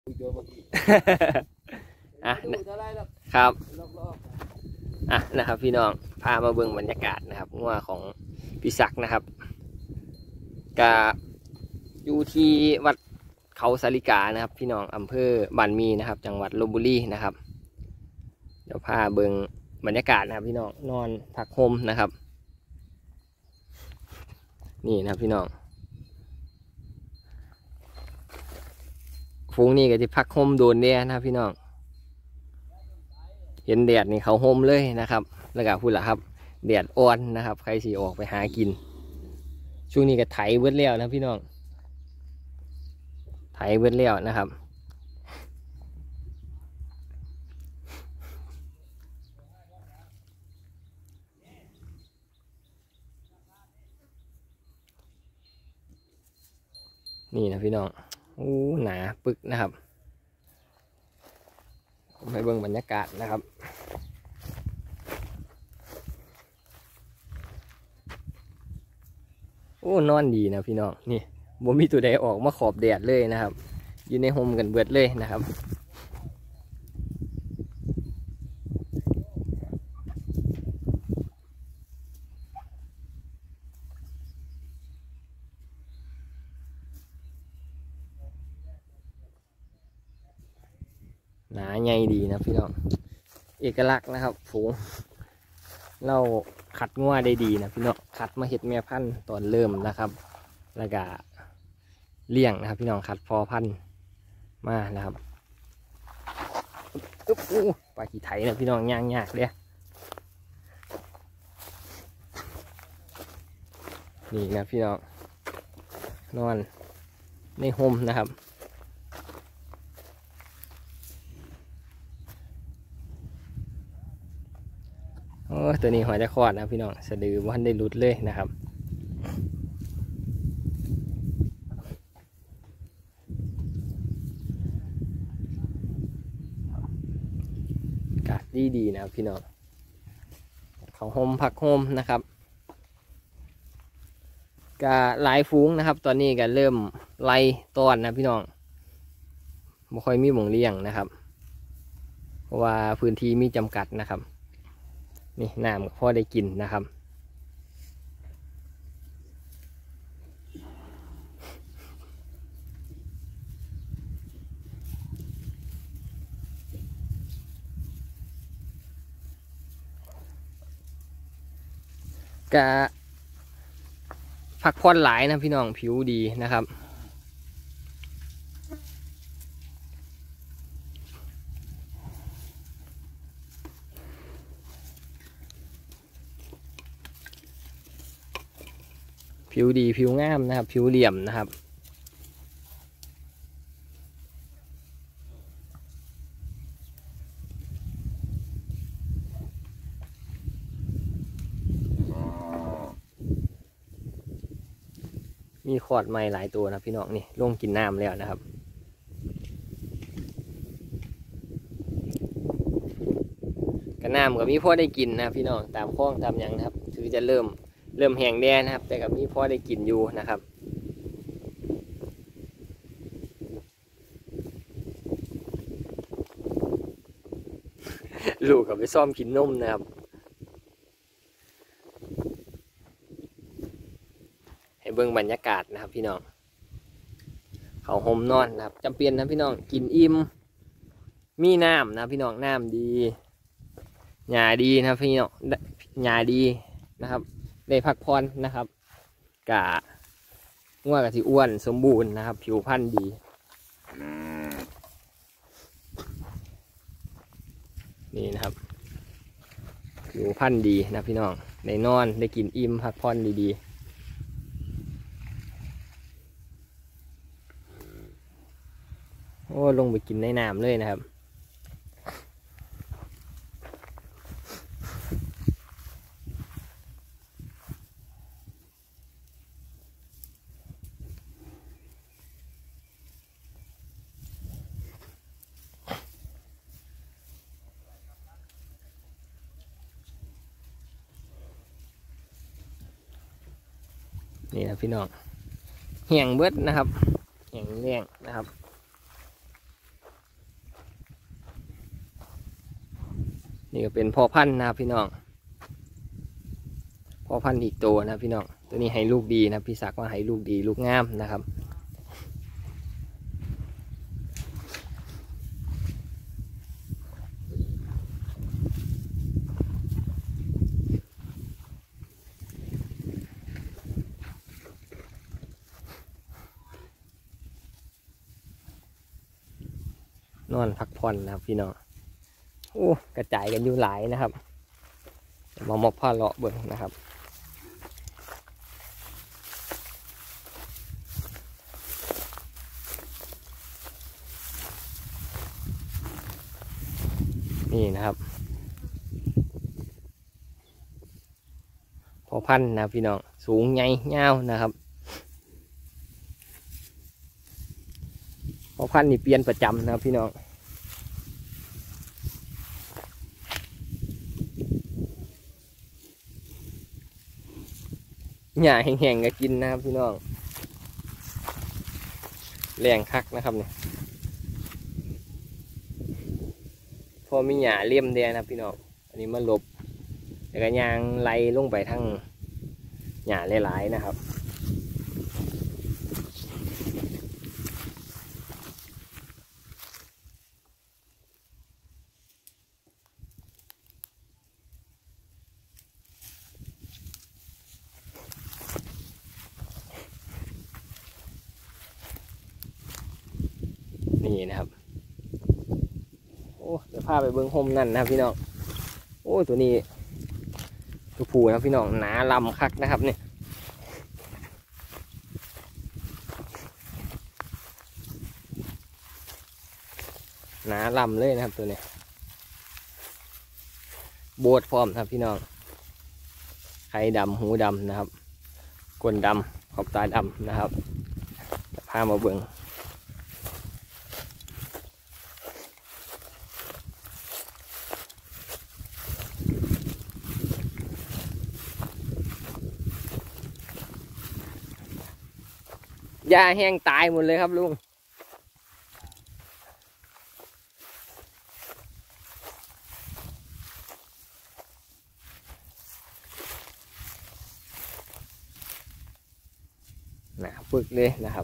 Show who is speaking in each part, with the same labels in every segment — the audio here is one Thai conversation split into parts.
Speaker 1: อ่ะครับอ่ะนะครับพี่น้องพามาเบิ่งบรรยากาศนะครับงัวของพี่ศักดิ์นะครับกะอยู่ที่วัดเขาสาลิกานะครับพี่น้องอำเภอบ้านมีนะครับจังหวัดลพบุรีนะครับเดี๋ยวพาเบิ่งบรรยากาศนะครับพี่น้องนอนพักโฮมนะครับนี่นะครับพี่น้องฟูงนี่ก็จะพักโฮมโดนเนี่ยนะครับพี่น้องเห็นแดดนี่เขาโฮมเลยนะครับแล้วก็พูดละครับแดดอ่อนนะครับใครสิออกไปหากินช่วงนี้ก็ไถเบิดแล้วนะพี่น้องไถเบิดแล้วนะครับนี่นะพี่น้องโอ้หนาปึกนะครับผมให้เบิ่งบรรยากาศนะครับโอ้นอนดีนะพี่น้องนี่บ่มีตัวใดออกมาขอบแดดเลยนะครับอยู่ในโฮมกันเบิดเลยนะครับหนาใหญ่ดีนะพี่น้องเอกลักษณ์นะครับฝูงเราขัดงัวได้ดีนะพี่น้องขัดมาเห็ดแม่พันธุ์ตอนเริ่มนะครับแล้วก็เลี้ยงนะครับพี่น้องขัดพอพันธุ์มานะครับอุ๊บปลาขี้ไถนะพี่น้องย่างยากเลยนี่นะพี่น้องนอนในโฮมนะครับโอ้ตัวนี้หัวจะคลอดนะพี่น้องสะดือวันได้รุดเลยนะครับอากาศดีนะพี่น้องเขาโฮมพักโฮมนะครับก็หลายฝูงนะครับตอนนี้ก็เริ่มไล่ต้อนนะพี่น้องไม่ค่อยมีหม่องเลี้ยงนะครับเพราะว่าพื้นที่มีจำกัดนะครับนี่น้ำก็พอได้กินนะครับก็พักผ่อนหลายนะพี่น้องผิวดีนะครับผิวดีผิวงามนะครับผิวเหลี่ยมนะครับมีขอดไม้หลายตัวนะพี่น้องนี่ลงกินน้ำแล้วนะครับกระน้ำกับมีพ่อได้กินนะพี่น้องตามคลองตามยังนะครับคือจะเริ่มแห้งแน่นะครับแต่กับมีพ่อได้กินอยู่นะครับลูกกับไปซ่อมกินนมนะครับให้เบิ่งบรรยากาศนะครับพี่น้องเขาห่มนอนนะครับจำเป็นนะพี่น้องกินอิ่มมีน้ำนะพี่น้องน้ำดีหญ้าดีนะพี่น้องหญ้าดีนะครับได้พักผ่อนนะครับกะงัวกะที่อ้วนสมบูรณ์นะครับผิวพรรณดีนี่นะครับผิวพรรณดีนะพี่น้องได้นอนได้กินอิ่มพักผ่อนดีๆโอ้ลงไปกินในน้ำเลยนะครับนี่นะพี่น้องแห้งเบิดนะครับแห้งแรงนะครับนี่ก็เป็นพ่อพันธุ์นะครับพี่น้องพ่อพันธุ์อีกตัวนะพี่น้องตัวนี้ให้ลูกดีนะพี่ศักดิ์ว่าให้ลูกดีลูกงามนะครับนอนพักผ่อนนะครับพี่น้องโอ้กระจายกันอยู่หลายนะครับมามอบผ้าเลาะเบิ่งนะครับนี่นะครับพอพันธุ์นะพี่น้องสูงใหญ่ยาวนะครับพอพันธุ์นี่เปลี่ยนประจำนะครับพี่น้องหญ้าแห้งๆก็กินนะครับพี่น้องแรงคักนะครับเนี่ยพอมีหญ้าเลี่ยมแดงนะพี่น้องอันนี้มาหลบแล้วก็ยางไล่ลงไปทั้งหญ้าหลายๆนะครับนี่นะครับโอ้เดี๋ยวพาไปเบิ้งโฮมนั่นนะครับพี่น้องโอ้ตัวนี้ตัวผู้นะพี่น้องหนาลำคักนะครับเนี่ยหนาลำเลยนะครับตัวนี้โบดพร้อมครับพี่น้องไข่ดำหูดำนะครับก้นดำขอบตาดำนะครับพามาเบิ้งหญ้าแห้งตายหมดเลยครับลุงนะฝึกเลยนะครับ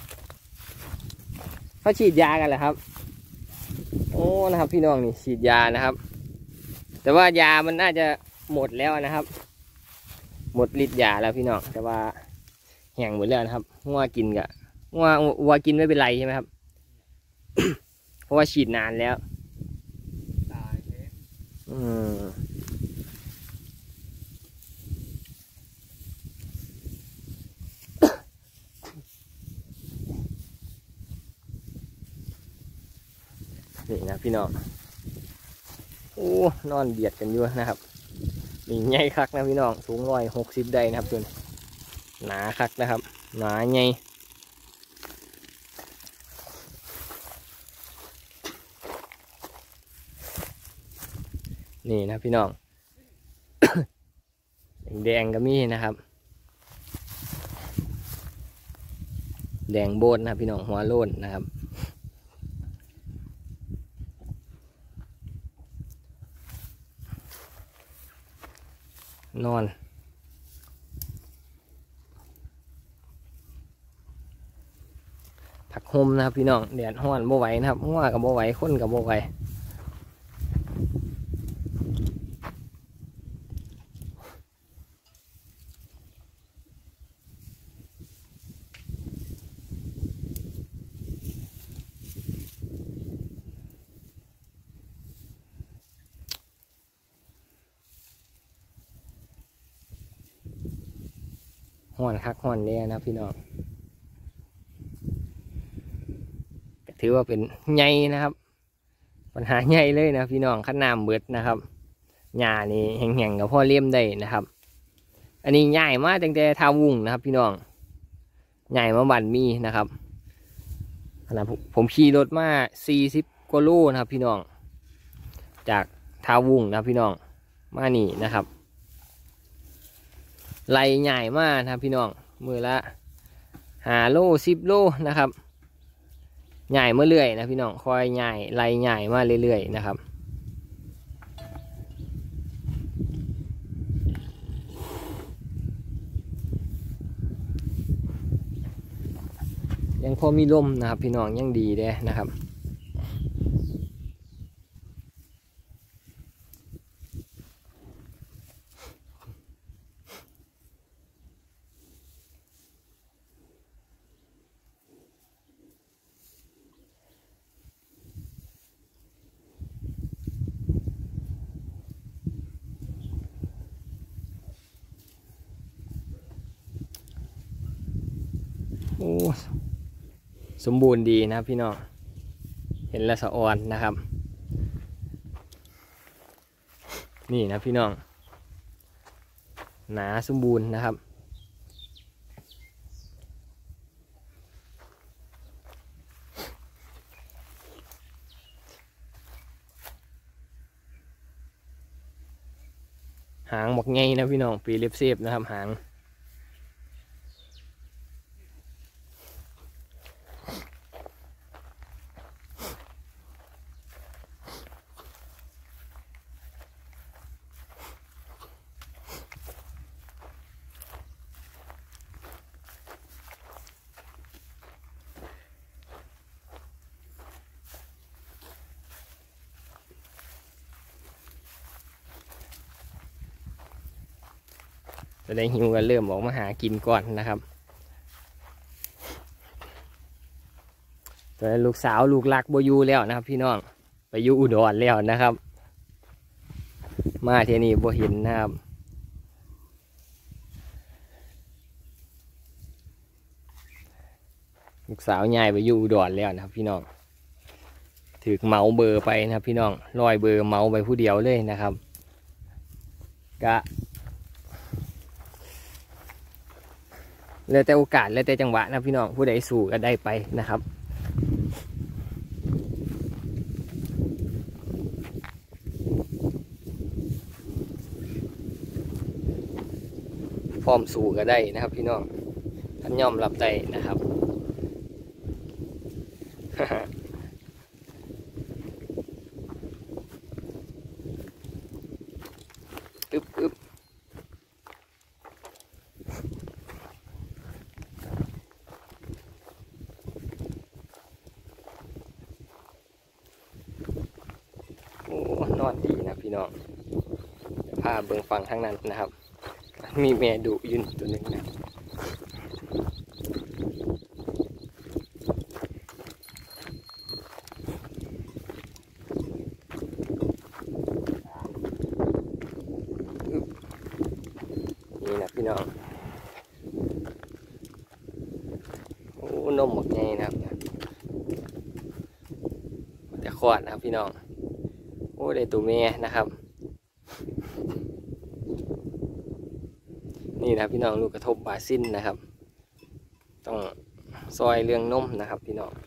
Speaker 1: เขาฉีดยากันเหรอครับโอ้นะครับพี่น้องนี่ฉีดยานะครับแต่ว่ายามันน่าจะหมดแล้วนะครับหมดฤทธิ์ยาแล้วพี่น้องแต่ว่าแห้งหมดแล้วนะครับงัวกินกะงัวกินไม่เป็นไรใช่ไหมครับ เพราะว่าฉีดนานแล้วนี่นะพี่น้องโอ้นอนเบียดกันอยู่นะครับนี่ใหญ่คักนะพี่น้องสูง160ได้นะครับตัวหนาคักนะครับหนาใหญ่นี่นะพี่น้อง แดงก็มีนะครับแดงโบนนะพี่น้องหัวโล้นนะครับนอนผักห่มนะครับพี่น้องแดดห้อนบ่ไหวนะครับหัวกับบ่ไหวคนกับบ่ไหวห้อนคักห้อนเนี่ยนะพี่น้องถือว่าเป็นใหญ่นะครับปัญหาใหญ่เลยนะพี่น้องขั้นน้ำเบิดนะครับหญ้านี่แห้งๆกับพ่อเลี้ยมได้นะครับอันนี้ใหญ่มากตั้งแต่ทาวุ้งนะครับพี่น้องใหญ่มาบันมีนะครับขณะผมขี่รถมา40 กว่าโลนะครับพี่น้องจากทาวุ้งนะพี่น้องมานี่นะครับไล่ใหญ่มากนะครับพี่น้องมือละ5 โล 10 โลนะครับใหญ่เมื่อเรื่อยนะพี่น้องคอยใหญ่ไล่ใหญ่มาเรื่อยๆนะครับยังพอมีลมนะครับพี่น้องยังดีเด้นะครับโอ้สมบูรณ์ดีนะครับพี่น้องเห็นแล้วสะอ่อนนะครับนี่นะพี่น้องหนาสมบูรณ์นะครับหางหมกไงนะพี่น้องปีเล็บเซฟนะครับหางจะได้หิวกันเริ่มออกมาหากินก่อนนะครับแต่ลูกสาวลูกหลักบ่อยู่แล้วนะครับพี่น้องไปอยู่อุดรแล้วนะครับมาเที่นี่บ่เห็นนะครับลูกสาวใหญ่ไปอยู่อุดรแล้วนะครับพี่น้องถือเมาเบอร์ไปนะครับพี่น้องลอยเบอร์เมาไปผู้เดียวเลยนะครับกะแล้วแต่โอกาสแล้วแต่จังหวะนะพี่น้องผู้ใดสู่ก็ได้ไปนะครับพร้อมสู่ก็ได้นะครับพี่น้องท่านย่อมรับได้นะครับ อึบอึบโอ้นอนดีนะพี่น้องพาเบิ่งฟังทั้งนั้นนะครับมีแม่ดุยืนตัวหนึ่งนะนี่นะพี่น้องโอ้นมหมดไงนะครับจะคลอดนะครับพี่น้องโอ้ได้ตัวแม่นะครับนี่นะพี่น้องลูกกระทบบาซินนะครับต้องซอยเรื่องนมนะครับพี่น้อง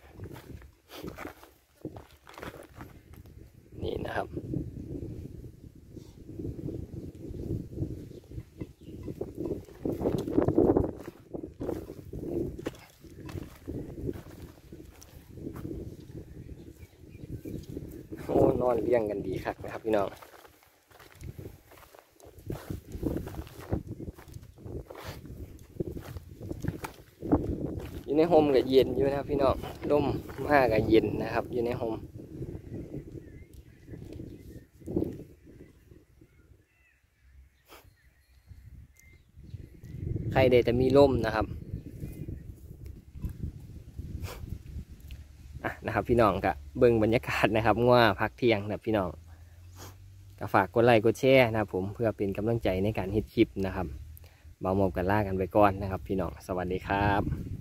Speaker 1: นี่นะครับโอ้นอนเลี้ยงกันดีครับนะครับพี่น้องอยู่ในโฮมก็เย็นอยู่นะครับพี่น้องร่มมากก็เย็นนะครับอยู่ในโฮมใครเดจะมีร่มนะครับนะครับพี่น้องก็เบิ่งบรรยากาศนะครับง่วพักเที่ยงนะพี่น้องก็ฝากกดไลค์กดแชร์นะครับผมเพื่อเป็นกำลังใจในการเฮ็ดคลิปนะครับเบาหมอบกันล่ากันไปก่อนนะครับพี่น้องสวัสดีครับ